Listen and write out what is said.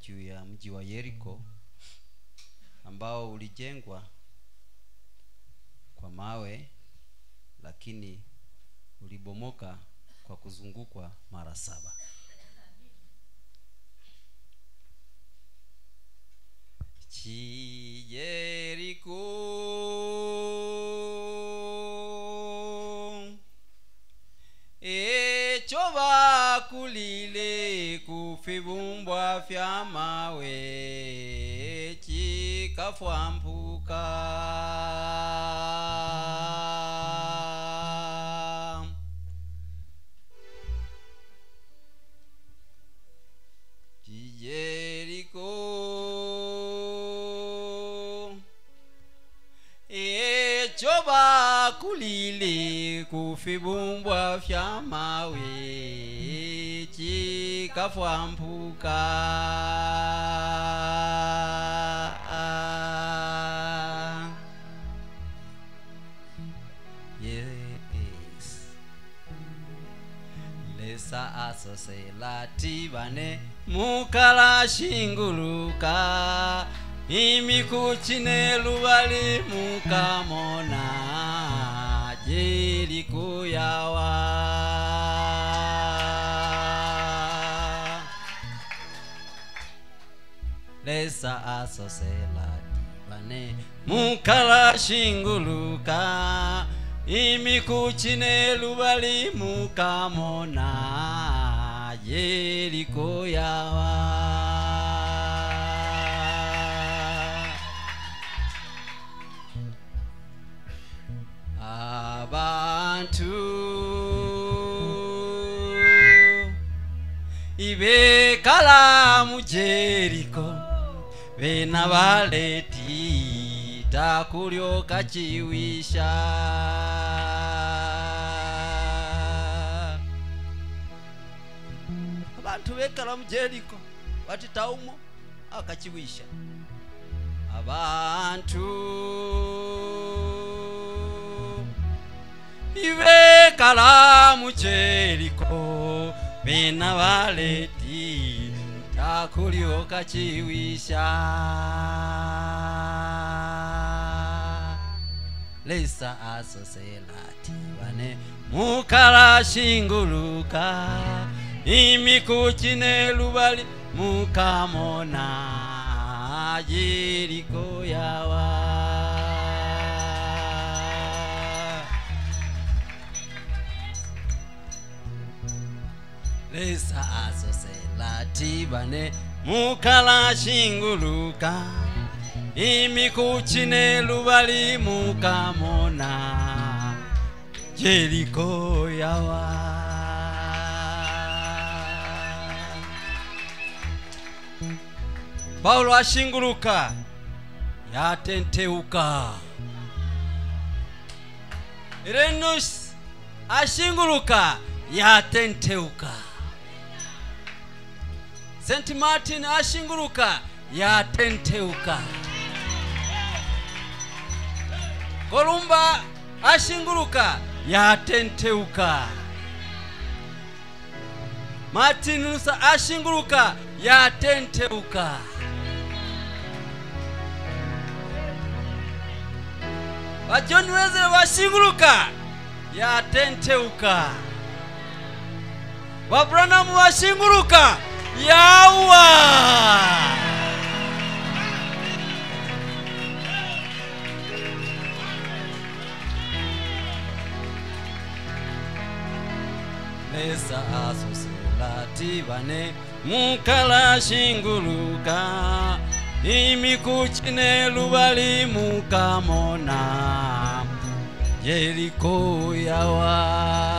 juu ya mji wa Yeriko ambao ulijengwa kwa mawe lakini ulibomoka kwa kuzungukwa mara 7. Yeriko echoba kulile kufibumbwa vya mawe chikafwambuka echoba kulile kufibumbwa vya mawe chikafwambuka yes lesa asosela tibane mukala shinguluka imikuchine lubali mukamona Yeriko yawa lesa asosela tibane mukala shinguluka imikuchine lubali mukamona Yeriko yawa abantu ibekala mu Yeriko bena baleti takulyoka chiwisha abantu bekala mu Yeriko bati taumo akachiwisha abantu ibekala mu Yeriko bena baleti takulyoka chiwisha lesa asosela tibane mukala shinguluka imikuchine lubali mukamona Yeriko yawa lesa asosela tibane mukala shinguluka imikuchine lubali mukamona Yeriko yawa Paulo ashinguluka yatenteuka Irenus ashinguluka yatenteuka Saint Martin ashinguluka yatenteuka Kolumba ashinguluka yatenteuka Martin Luther ashinguluka yatenteuka John Wesley washinguluka yatenteuka Branham washinguluka yawa lesa asosela tibane mukala shinguluka imikuchine lubali mukamona Yeriko yawa